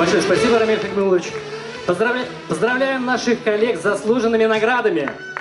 Большое спасибо, Рамиль Хакмулович. Поздравляем наших коллег с заслуженными наградами.